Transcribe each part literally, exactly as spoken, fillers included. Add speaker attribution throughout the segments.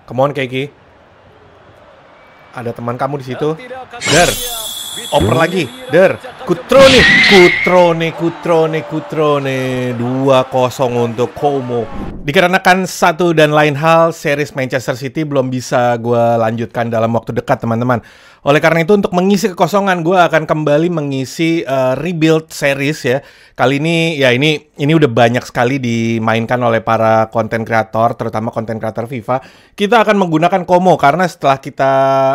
Speaker 1: Come on, Keiki. Ada teman kamu di situ. Der. Oper lagi. Der. Cutrone. Cutrone, Cutrone, Cutrone. dua kosong untuk Como. Dikarenakan satu dan lain hal, series Manchester City belum bisa gue lanjutkan dalam waktu dekat, teman-teman. Oleh karena itu, untuk mengisi kekosongan, gue akan kembali mengisi uh, rebuild series ya. Kali ini, ya ini ini udah banyak sekali dimainkan oleh para konten kreator, terutama konten kreator FIFA. Kita akan menggunakan Como karena setelah kita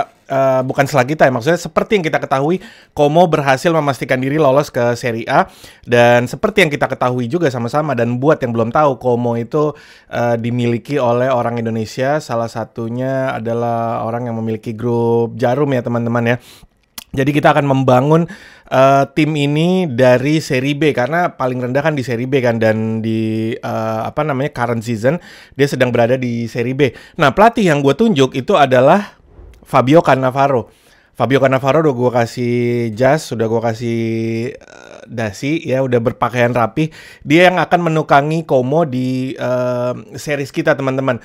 Speaker 1: Uh, bukan setelah kita ya, maksudnya seperti yang kita ketahui, Como berhasil memastikan diri lolos ke Serie A. Dan seperti yang kita ketahui juga sama-sama, dan buat yang belum tahu, Como itu uh, dimiliki oleh orang Indonesia. Salah satunya adalah orang yang memiliki grup Jarum ya teman-teman ya. Jadi kita akan membangun uh, tim ini dari Serie B, karena paling rendah kan di Serie B kan, dan di uh, apa namanya current season dia sedang berada di Serie B. Nah, pelatih yang gue tunjuk itu adalah Fabio Cannavaro. Fabio Cannavaro udah gue kasih jas, sudah gue kasih uh, dasi ya, udah berpakaian rapi. Dia yang akan menukangi Como di uh, series kita, teman-teman.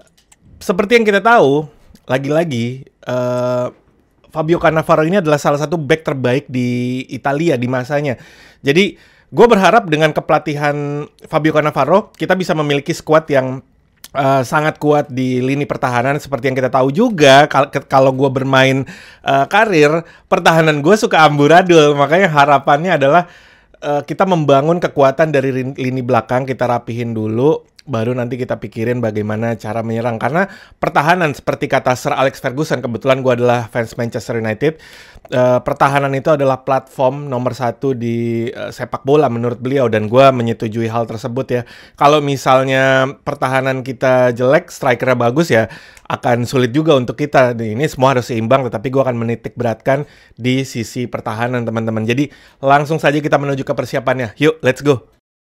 Speaker 1: Seperti yang kita tahu, lagi-lagi uh, Fabio Cannavaro ini adalah salah satu back terbaik di Italia di masanya. Jadi gue berharap dengan kepelatihan Fabio Cannavaro kita bisa memiliki skuad yang Uh, sangat kuat di lini pertahanan. Seperti yang kita tahu juga, kal kalau gue bermain uh, karir, pertahanan gue suka amburadul. Makanya harapannya adalah uh, kita membangun kekuatan dari lini belakang, kita rapihin dulu, baru nanti kita pikirin bagaimana cara menyerang. Karena pertahanan, seperti kata Sir Alex Ferguson, kebetulan gue adalah fans Manchester United, uh, pertahanan itu adalah platform nomor satu di uh, sepak bola menurut beliau, dan gue menyetujui hal tersebut ya. Kalau misalnya pertahanan kita jelek, strikernya bagus ya, akan sulit juga untuk kita. Ini semua harus seimbang, tetapi gue akan menitik beratkan di sisi pertahanan, teman-teman. Jadi langsung saja kita menuju ke persiapannya. Yuk, let's go!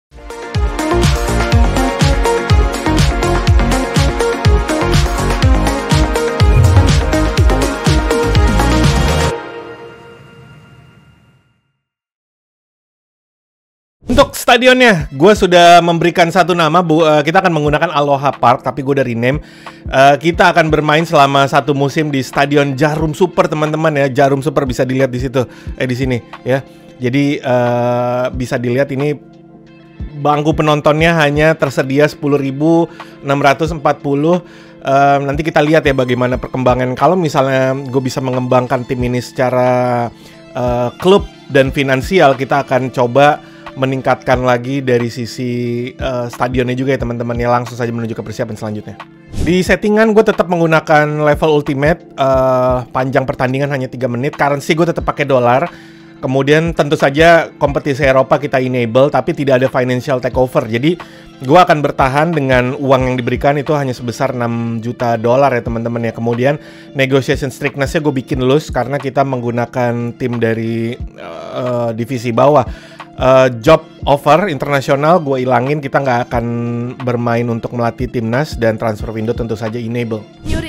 Speaker 1: Untuk stadionnya, gue sudah memberikan satu nama. Bu, uh, kita akan menggunakan Aloha Park, tapi gue udah rename. Uh, kita akan bermain selama satu musim di Stadion Jarum Super, teman-teman ya. Jarum Super bisa dilihat di situ, eh di sini ya. Jadi uh, bisa dilihat ini bangku penontonnya hanya tersedia sepuluh ribu enam ratus empat puluh. Uh, nanti kita lihat ya bagaimana perkembangan. Kalau misalnya gue bisa mengembangkan tim ini secara uh, klub dan finansial, kita akan coba meningkatkan lagi dari sisi uh, stadionnya juga ya teman-teman ya. Langsung saja menuju ke persiapan selanjutnya. Di settingan gue tetap menggunakan level ultimate, uh, panjang pertandingan hanya tiga menit. Currency gue tetap pakai dolar. Kemudian tentu saja kompetisi Eropa kita enable, tapi tidak ada financial takeover. Jadi gue akan bertahan dengan uang yang diberikan itu hanya sebesar enam juta dolar ya teman-teman ya. Kemudian negotiation strictness-nya gue bikin loose karena kita menggunakan tim dari uh, divisi bawah. Uh, job offer internasional gue ilangin, kita nggak akan bermain untuk melatih timnas, dan transfer window tentu saja enable.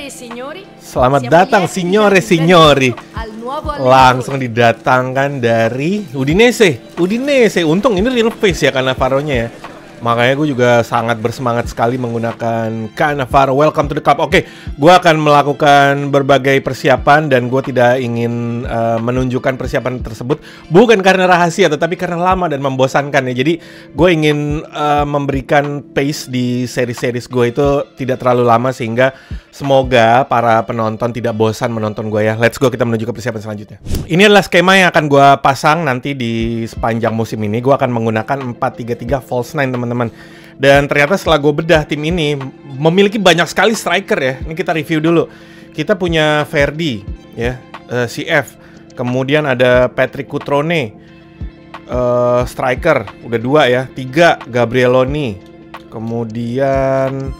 Speaker 1: Selamat datang signore signori. Langsung didatangkan dari Udinese. Udinese, untung ini real face ya Cannavaronya ya. Makanya gue juga sangat bersemangat sekali menggunakan Cannavaro. Welcome to the club. Oke, gue akan melakukan berbagai persiapan, dan gue tidak ingin uh, menunjukkan persiapan tersebut bukan karena rahasia, tetapi karena lama dan membosankan ya. Jadi gue ingin uh, memberikan pace di seri-series gue itu tidak terlalu lama, sehingga semoga para penonton tidak bosan menonton gue ya. Let's go, kita menuju ke persiapan selanjutnya. Ini adalah skema yang akan gue pasang nanti di sepanjang musim ini. Gue akan menggunakan empat tiga tiga false nine, teman-teman. Dan ternyata setelah gue bedah, tim ini memiliki banyak sekali striker ya. Ini kita review dulu. Kita punya Verdi ya, uh, C F. Kemudian ada Patrick Cutrone, uh, striker udah dua ya. Tiga Gabrieloni. Kemudian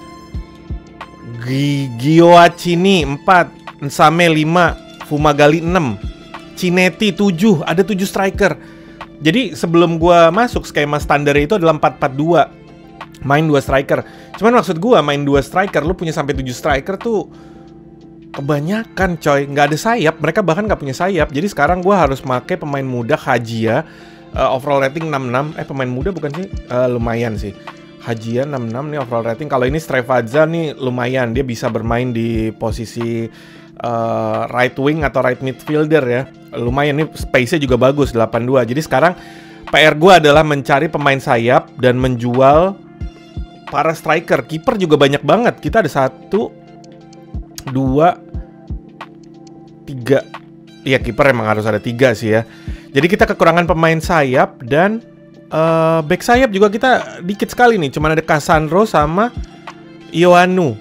Speaker 1: Gioacchini empat, Nsame lima, Fumagalli enam, Cinetti tujuh. Ada tujuh striker. Jadi sebelum gua masuk, skema standar itu adalah empat empat dua. Main dua striker. Cuman maksud gua, main dua striker, lu punya sampai tujuh striker tuh kebanyakan coy. Nggak ada sayap, mereka bahkan nggak punya sayap. Jadi sekarang gua harus pakai pemain muda Hajia, uh, overall rating enam puluh enam. Eh pemain muda bukan sih? Uh, lumayan sih. Hajian enam puluh enam nih overall rating. Kalau ini Strevadza nih lumayan, dia bisa bermain di posisi uh, right wing atau right midfielder ya. Lumayan nih, space-nya juga bagus delapan puluh dua. Jadi sekarang P R gue adalah mencari pemain sayap dan menjual para striker. Kiper juga banyak banget. Kita ada satu, dua, tiga. Iya, kiper emang harus ada tiga sih ya. Jadi kita kekurangan pemain sayap dan Uh, back sayap juga kita dikit sekali nih. Cuman ada Cassandro sama Ioanu.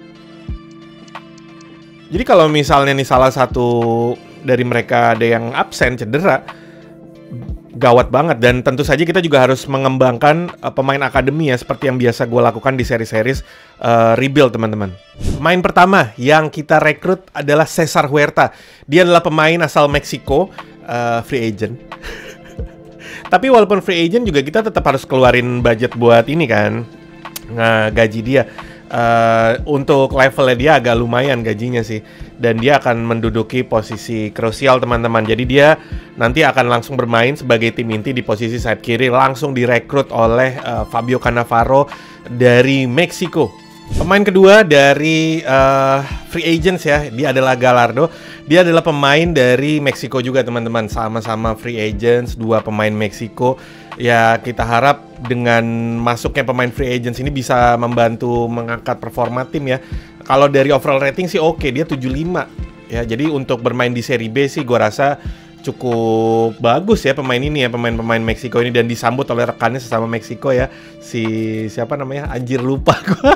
Speaker 1: Jadi kalau misalnya nih salah satu dari mereka ada yang absen, cedera, gawat banget. Dan tentu saja kita juga harus mengembangkan uh, pemain akademi ya, seperti yang biasa gue lakukan di seri-series uh, rebuild teman-teman. Pemain pertama yang kita rekrut adalah Cesar Huerta. Dia adalah pemain asal Meksiko, uh, free agent. Tapi walaupun free agent juga kita tetap harus keluarin budget buat ini kan, nge-gaji dia. Uh, untuk levelnya dia agak lumayan gajinya sih. Dan dia akan menduduki posisi krusial teman-teman. Jadi dia nanti akan langsung bermain sebagai tim inti di posisi sayap kiri. Langsung direkrut oleh uh, Fabio Cannavaro dari Meksiko. Pemain kedua dari uh, free agents ya, dia adalah Gallardo. Dia adalah pemain dari Meksiko juga teman-teman, sama-sama free agents, dua pemain Meksiko. Ya kita harap dengan masuknya pemain free agents ini bisa membantu mengangkat performa tim ya. Kalau dari overall rating sih oke, dia tujuh puluh lima. Ya jadi untuk bermain di seri B sih gue rasa cukup bagus ya pemain ini ya, pemain-pemain Meksiko ini, dan disambut oleh rekannya sesama Meksiko ya. Si siapa namanya? Anjir lupa gue.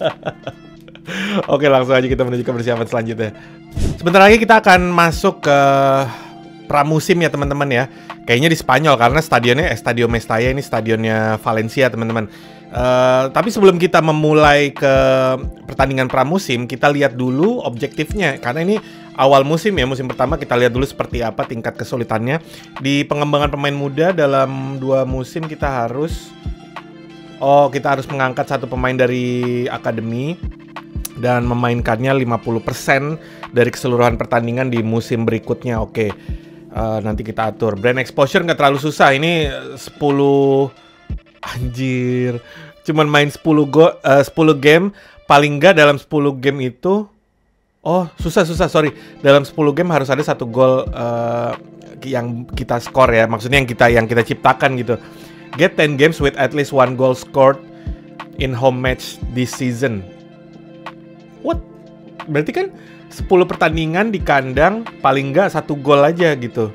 Speaker 1: Oke, langsung aja kita menuju ke persiapan selanjutnya. Sebentar lagi kita akan masuk ke pramusim ya teman-teman ya. Kayaknya di Spanyol karena stadionnya Estadio Mestalla, ini stadionnya Valencia teman-teman. Uh, tapi sebelum kita memulai ke pertandingan pramusim, kita lihat dulu objektifnya. Karena ini awal musim ya, musim pertama, kita lihat dulu seperti apa tingkat kesulitannya. Di pengembangan pemain muda dalam dua musim kita harus Oh, kita harus mengangkat satu pemain dari akademi dan memainkannya lima puluh persen dari keseluruhan pertandingan di musim berikutnya. Oke, uh, nanti kita atur. Brand exposure nggak terlalu susah. Ini sepuluh anjir, cuman main sepuluh go, uh, sepuluh game. Paling nggak dalam sepuluh game itu, oh susah susah sorry. Dalam sepuluh game harus ada satu gol uh, yang kita skor ya. Maksudnya yang kita yang kita ciptakan gitu. Get ten games with at least one goal scored in home match this season. What? Berarti kan sepuluh pertandingan di kandang paling nggak satu gol aja gitu.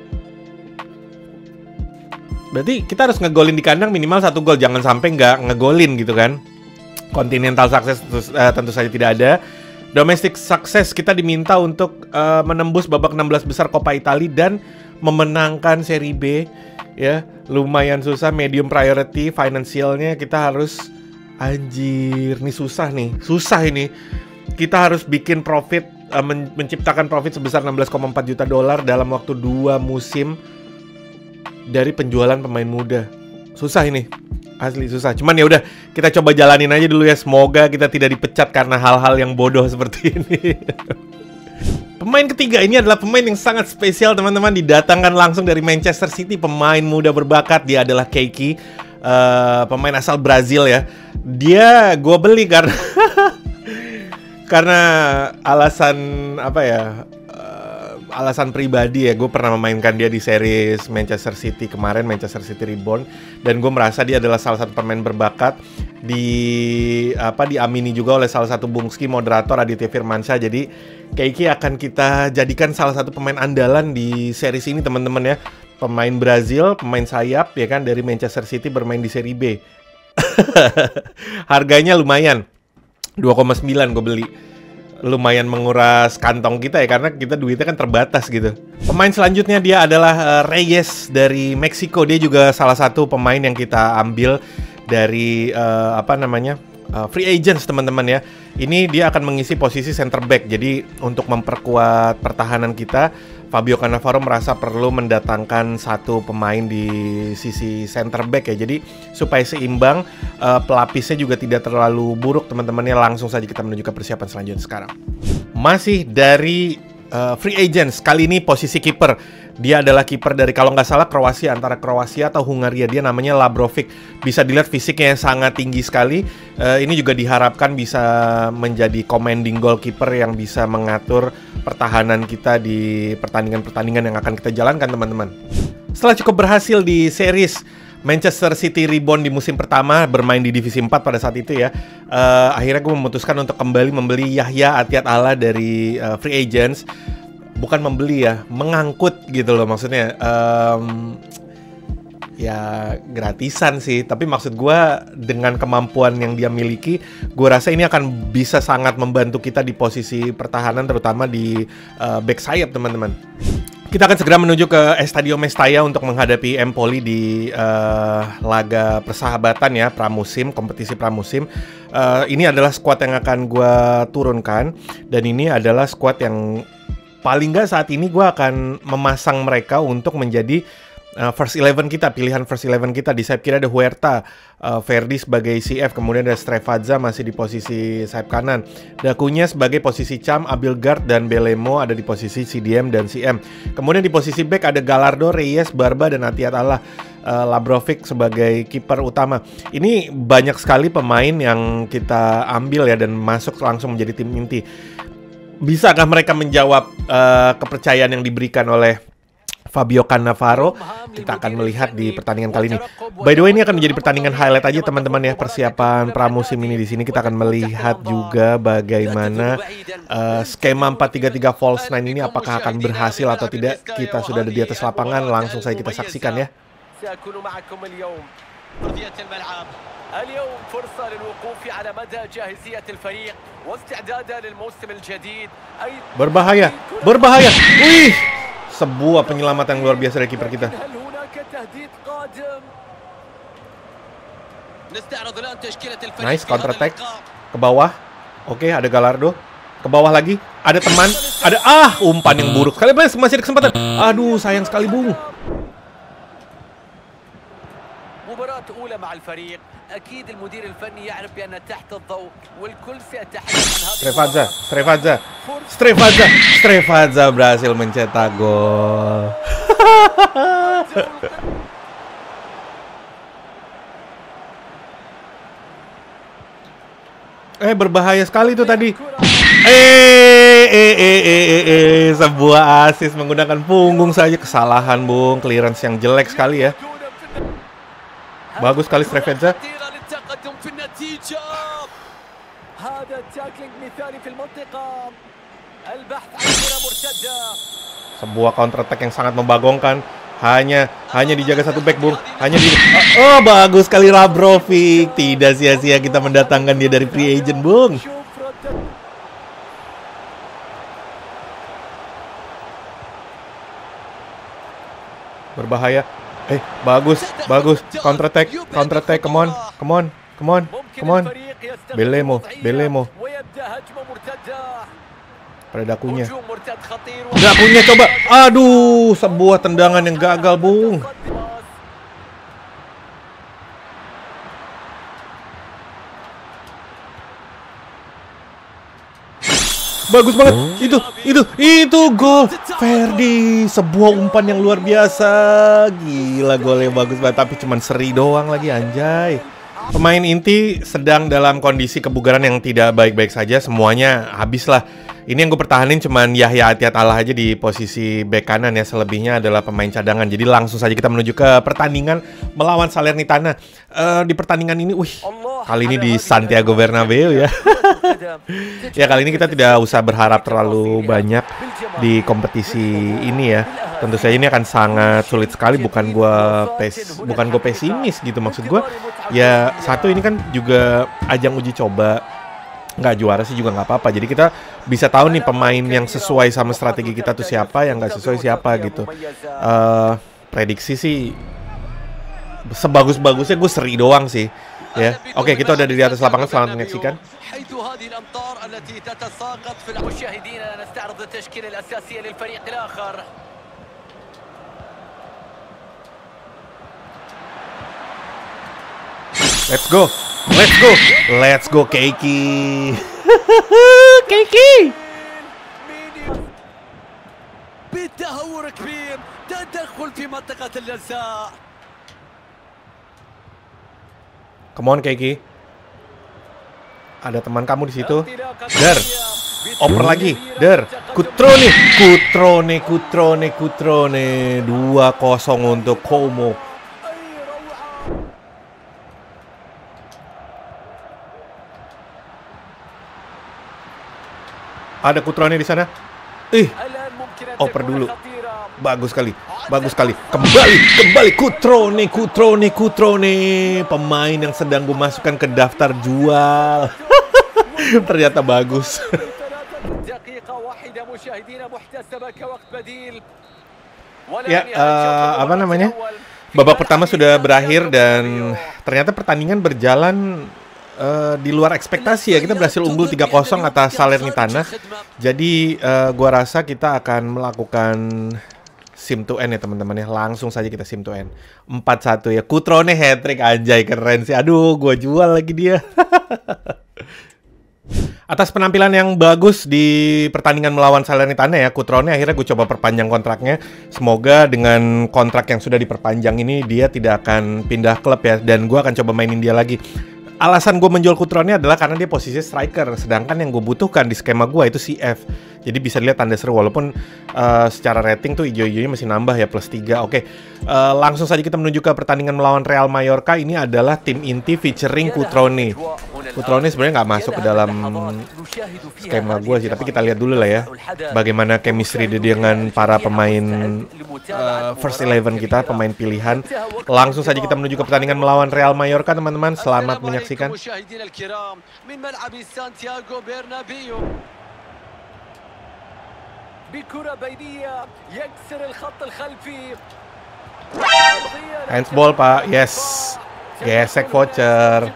Speaker 1: Berarti kita harus ngegolin di kandang minimal satu gol, jangan sampai nggak ngegolin gitu kan. Continental success uh, tentu saja tidak ada. Domestic success kita diminta untuk uh, menembus babak enam belas besar Coppa Italia dan memenangkan seri B. Ya, lumayan susah. Medium priority finansialnya kita harus, anjir, nih susah nih, susah ini. Kita harus bikin profit, uh, men menciptakan profit sebesar enam belas koma empat juta dolar dalam waktu dua musim dari penjualan pemain muda. Susah ini, asli susah. Cuman ya udah, kita coba jalanin aja dulu ya. Semoga kita tidak dipecat karena hal-hal yang bodoh seperti ini. Pemain ketiga ini adalah pemain yang sangat spesial teman-teman. Didatangkan langsung dari Manchester City, pemain muda berbakat. Dia adalah Keiki, uh, pemain asal Brazil ya. Dia gue beli karena karena alasan apa ya? Uh, alasan pribadi ya. Gue pernah memainkan dia di series Manchester City kemarin, Manchester City Reborn, dan gue merasa dia adalah salah satu pemain berbakat. Di apa diamini juga oleh salah satu bungski moderator Aditya Firmansyah. Jadi Keiki akan kita jadikan salah satu pemain andalan di series ini teman-teman ya. Pemain Brazil, pemain sayap ya kan, dari Manchester City bermain di seri B. Harganya lumayan, dua koma sembilan gue beli. Lumayan menguras kantong kita ya, karena kita duitnya kan terbatas gitu. Pemain selanjutnya dia adalah uh, Reyes dari Meksiko. Dia juga salah satu pemain yang kita ambil dari uh, apa namanya uh, free agents teman-teman ya. Ini dia akan mengisi posisi center back. Jadi untuk memperkuat pertahanan kita, Fabio Cannavaro merasa perlu mendatangkan satu pemain di sisi center back ya. Jadi supaya seimbang, uh, pelapisnya juga tidak terlalu buruk teman-temannya. Langsung saja kita menuju ke persiapan selanjutnya sekarang. Masih dari uh, free agents. Kali ini posisi kiper. Dia adalah kiper dari kalau nggak salah Kroasia, antara Kroasia atau Hungaria. Dia namanya Labrovic. Bisa dilihat fisiknya yang sangat tinggi sekali. Uh, ini juga diharapkan bisa menjadi commanding goalkeeper yang bisa mengatur pertahanan kita di pertandingan-pertandingan yang akan kita jalankan, teman-teman. Setelah cukup berhasil di series Manchester City rebound di musim pertama, bermain di divisi empat pada saat itu ya, uh, akhirnya gue memutuskan untuk kembali membeli Yahya Atiat Allah dari uh, free agents. Bukan membeli ya, mengangkut gitu loh maksudnya. um, Ya gratisan sih, tapi maksud gue dengan kemampuan yang dia miliki, gue rasa ini akan bisa sangat membantu kita di posisi pertahanan, terutama di uh, back sayap, teman-teman. Kita akan segera menuju ke Estadio Mestalla untuk menghadapi Empoli di uh, laga persahabatan ya, pramusim, kompetisi pramusim. Uh, ini adalah squad yang akan gue turunkan, dan ini adalah squad yang paling nggak saat ini gue akan memasang mereka untuk menjadi uh, first eleven kita, pilihan first eleven kita. Di sayap kiri ada Huerta, uh, Verdi sebagai C F, kemudian ada Strefazza masih di posisi sayap kanan, Dacunya sebagai posisi cam, Abildgaard dan Belemo ada di posisi C D M dan C M. Kemudian di posisi back ada Gallardo, Reyes, Barba dan Atiat Allah. Uh, Labrovic sebagai kiper utama. Ini banyak sekali pemain yang kita ambil ya dan masuk langsung menjadi tim inti. Bisakah mereka menjawab uh, kepercayaan yang diberikan oleh Fabio Cannavaro? Kita akan melihat di pertandingan kali ini. By the way, ini akan menjadi pertandingan highlight aja, teman-teman ya, persiapan pramusim ini. Di sini kita akan melihat juga bagaimana uh, skema empat tiga tiga false nine ini apakah akan berhasil atau tidak. Kita sudah ada di atas lapangan, langsung saja kita saksikan ya. اليوم فرصة للوقوف على مدى جاهزية الفريق واستعداده للموسم الجديد. Berbahaya, berbahaya. Wih, sebuah penyelamatan luar biasa dari kiper kita. Nice counter attack ke bawah. Oke, ada Gallardo. Ke bawah lagi, ada teman, ada ah umpan yang buruk. Sekali masih ada kesempatan. Aduh, sayang sekali, Bung. Strefazza, Strefazza, Strefazza, Strefazza berhasil mencetak gol. Eh berbahaya sekali itu tadi. Eh, eh, eh, eh, eh, eh, sebuah assist menggunakan punggung saja, kesalahan, Bung. Clearance yang jelek sekali ya. Bagus sekali Strefazza. Sebuah counter attack yang sangat membagongkan. Hanya hanya dijaga satu back, Bung. Hanya di Oh, bagus sekali Labrovic. Tidak sia-sia kita mendatangkan dia dari free agent, Bung. Berbahaya. Eh, bagus, bagus. Counter attack, counter attack. Come on, come on, come on, come on. Belemo, Belemo. Pada Dacunya. Dacunya coba. Aduh, sebuah tendangan yang gagal, Bung. Bagus banget. Itu, itu, itu gol. Verdi, sebuah umpan yang luar biasa. Gila, golnya bagus banget, tapi cuman seri doang lagi, anjay. Pemain inti sedang dalam kondisi kebugaran yang tidak baik-baik saja. Semuanya habis lah. Ini yang gue pertahanin cuman Yahya Atiat Allah aja di posisi bek kanan ya. Selebihnya adalah pemain cadangan. Jadi langsung saja kita menuju ke pertandingan melawan Salernitana. uh, Di pertandingan ini, wih, kali ini di Santiago Bernabeu ya. Ya, kali ini kita tidak usah berharap terlalu banyak di kompetisi ini ya. Tentu saja ini akan sangat sulit sekali. Bukan gue pes, bukan gue pesimis gitu, maksud gue. Ya, satu ini kan juga ajang uji coba. Nggak juara sih juga nggak apa-apa. Jadi kita bisa tahu nih pemain yang sesuai sama strategi kita tuh siapa, yang nggak sesuai siapa gitu. Uh, prediksi sih sebagus-bagusnya gue seri doang sih. Ya, oke, kita udah di atas lapangan, selamat menyaksikan. Let's go, let's go, let's go, Keiki. Keiki. Come on, Keiki. Ada teman kamu di situ. Der, oper lagi. Der, Cutrone, Cutrone, Cutrone, Cutrone. dua kosong untuk Como. Ada Cutrone di sana. Ih, oper dulu. Bagus sekali, bagus sekali. Kembali, kembali Cutrone, Cutrone, Cutrone. Pemain yang sedang gue masukkan ke daftar jual. Ternyata bagus. Ya, uh, apa namanya? Babak pertama sudah berakhir dan ternyata pertandingan berjalan uh, di luar ekspektasi ya. Kita berhasil unggul tiga kosong atas Salernitana. Jadi uh, gua rasa kita akan melakukan sim to end ya teman-teman ya. Langsung saja kita sim to end. empat satu ya. Cutrone hat-trick, anjay keren sih. Aduh, gua jual lagi dia. Atas penampilan yang bagus di pertandingan melawan Salernitana ya, Cutrone akhirnya gue coba perpanjang kontraknya. Semoga dengan kontrak yang sudah diperpanjang ini dia tidak akan pindah klub ya, dan gue akan coba mainin dia lagi. Alasan gue menjual Cutrone adalah karena dia posisi striker, sedangkan yang gue butuhkan di skema gue itu C F. Jadi bisa dilihat tanda seru, walaupun uh, secara rating tuh ijo-ijonya masih nambah ya, plus tiga. Oke, uh, langsung saja kita menuju ke pertandingan melawan Real Mallorca. Ini adalah tim inti featuring Cutrone. Cutrone sebenarnya nggak masuk ke dalam skema gue sih, tapi kita lihat dulu lah ya bagaimana chemistry dengan para pemain uh, first eleven kita, pemain pilihan. Langsung saja kita menuju ke pertandingan melawan Real Mallorca, teman-teman. Selamat menyaksikan. Handsball, Pak. Yes. Gesek voucher.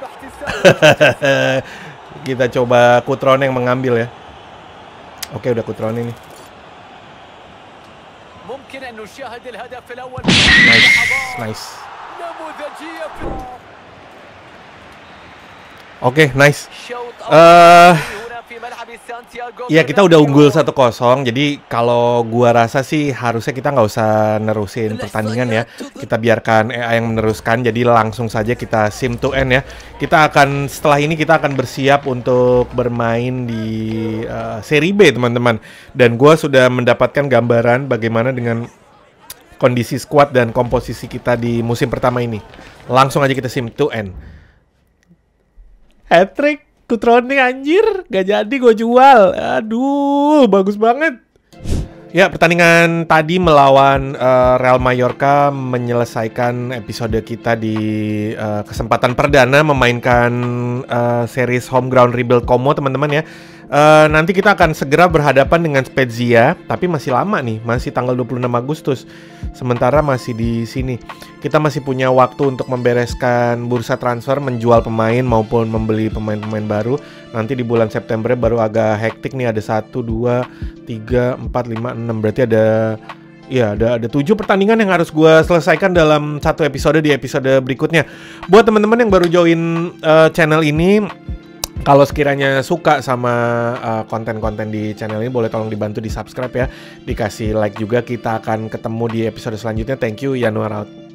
Speaker 1: Kita coba Cutrone yang mengambil ya. Oke, udah Cutrone nih. Nice, nice. Oke, nice. Uh, ya kita udah unggul satu kosong. Jadi kalau gua rasa sih harusnya kita nggak usah nerusin pertandingan ya. Kita biarkan E A yang meneruskan. Jadi langsung saja kita sim to end ya. Kita akan setelah ini kita akan bersiap untuk bermain di uh, Serie B, teman-teman. Dan gua sudah mendapatkan gambaran bagaimana dengan kondisi skuad dan komposisi kita di musim pertama ini. Langsung aja kita sim to end. Hat-trick Cutrone anjir, gak jadi gue jual. Aduh, bagus banget. Ya, pertandingan tadi melawan uh, Real Mallorca menyelesaikan episode kita di uh, kesempatan perdana memainkan uh, series Home Ground Rebuild Como, teman-teman ya. Uh, nanti kita akan segera berhadapan dengan Spezia, tapi masih lama nih, masih tanggal dua puluh enam Agustus. Sementara masih di sini. Kita masih punya waktu untuk membereskan bursa transfer, menjual pemain maupun membeli pemain-pemain baru. Nanti di bulan September baru agak hektik nih, ada satu, dua, tiga, empat, lima, enam. Berarti ada ya ada ada tujuh pertandingan yang harus gue selesaikan dalam satu episode di episode berikutnya. Buat teman-teman yang baru join uh, channel ini, kalau sekiranya suka sama uh, konten-konten di channel ini, boleh tolong dibantu di subscribe ya. Dikasih like juga. Kita akan ketemu di episode selanjutnya. Thank you, Yanuar out.